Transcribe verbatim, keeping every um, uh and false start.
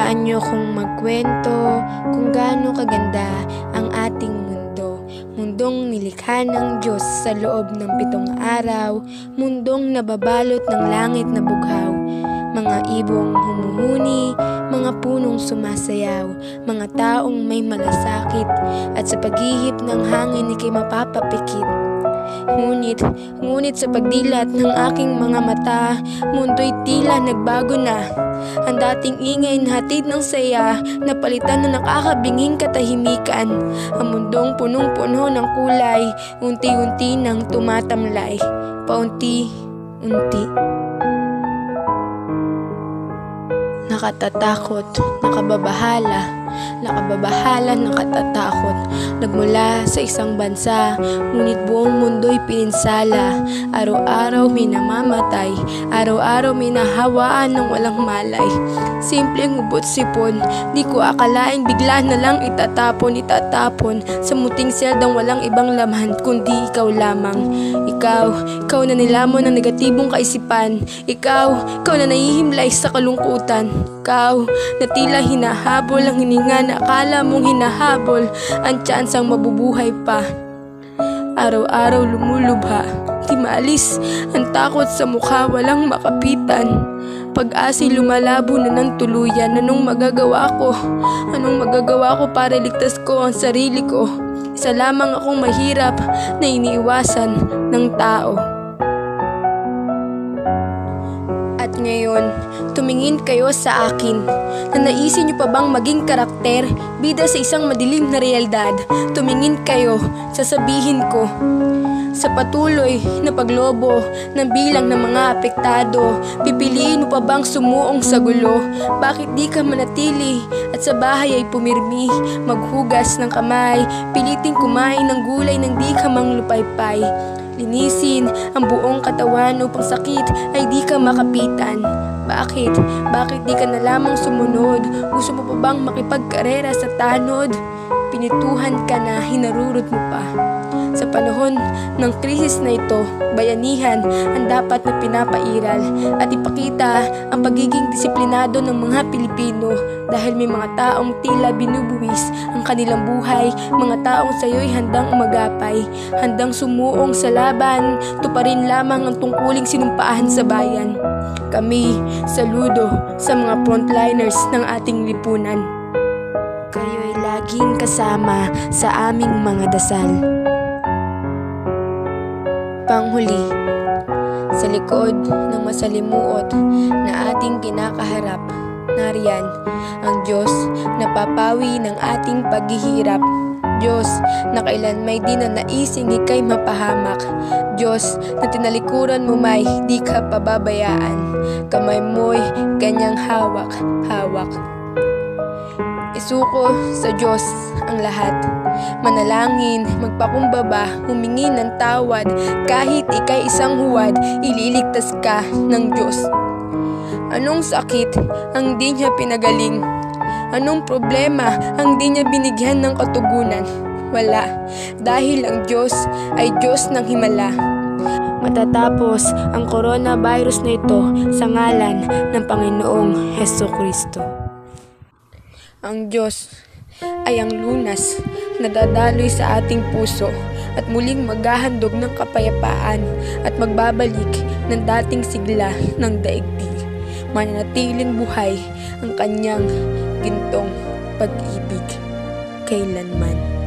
Hayaan niyo kong magkwento kung gaano kaganda ang ating mundo. Mundong nilikha ng Diyos sa loob ng pitong araw, mundong nababalot ng langit na bughaw. Mga ibong humuhuni, mga punong sumasayaw, mga taong may malasakit, at sa paghihip ng hangin ika'y mapapapikit. Ngunit, ngunit sa pagdilat ng aking mga mata, mundo'y tila nagbago na. Ang dating ingay na hatid ng saya, napalitan ng nakakabinging katahimikan. Ang mundong punong-puno ng kulay, unti-unti nang tumatamlay, paunti-unti. Nakatatakot, nakababahala, nakababahala, nakatatakot. Nagmula sa isang bansa, ngunit buong mundo'y pininsala. Araw-araw may namamatay, araw-araw may nahawaan ng walang malay. Simpleng ubot sipon, di ko akalain bigla na lang itatapon, itatapon sa muting seldang walang ibang laman kundi ikaw lamang. Ikaw, ikaw na nilamon ng negatibong kaisipan. Ikaw, ikaw na nahihimlay sa kalungkutan. Ikaw, na tila hinahabol ang hininga na akala mong hinahabol ang tsansang mabubuhay pa. Araw-araw lumulubha, di maalis ang takot sa mukha, walang makapitan. Pag-asa'y lumalabo na ng tuluyan. Anong magagawa ko? Anong magagawa ko para ligtas ko ang sarili ko? Isa lamang akong mahirap na iniiwasan ng tao. At ngayon, tumingin kayo sa akin. Nanaisin niyo pa bang maging karakter, bida sa isang madilim na realidad? Tumingin kayo, sasabihin ko. Sa patuloy na paglobo ng bilang ng mga apektado, pipiliin mo pa bang sumuong sa gulo? Bakit di ka manatili at sa bahay ay pumirmi? Maghugas ng kamay, piliting kumain ng gulay nang di ka manglupaypay. Linisin ang buong katawan upang sakit ay di ka makapitan. Bakit? Bakit di ka na lamang sumunod? Gusto mo pa bang makipagkarera sa tanod? Pinituhan ka na, hinarurot mo pa. Sa panahon ng krisis na ito, bayanihan ang dapat na pinapairal at ipakita ang pagiging disiplinado ng mga Pilipino dahil may mga taong tila binubuwis ang kanilang buhay, mga taong sayo'y handang umagapay, handang sumuong sa laban, tuparin lamang ang tungkuling sinumpaan sa bayan. Kami, saludo sa mga frontliners ng ating lipunan. Kayo'y laging kasama sa aming mga dasal. Panghuli, sa likod ng masalimuot na ating kinakaharap, nariyan ang Diyos na papawi ng ating paghihirap. Diyos na kailan may di na naising ika'y mapahamak. Diyos na tinalikuran mo may di ka pababayaan. Kamay mo'y kanyang hawak, hawak. Isuko sa Diyos ang lahat. Manalangin, magpakumbaba, humingi ng tawad. Kahit ika'y isang huwad, ililigtas ka ng Diyos. Anong sakit ang di niya pinagaling? Anong problema ang di niya binigyan ng katugunan? Wala, dahil ang Diyos ay Diyos ng himala. Matatapos ang coronavirus na ito sa ngalan ng Panginoong Hesukristo. Ang Diyos ay ang lunas na dadaloy sa ating puso at muling maghahandog ng kapayapaan at magbabalik ng dating sigla ng daigdig. Mananatiling buhay ang kanyang gintong pag-ibig kailanman.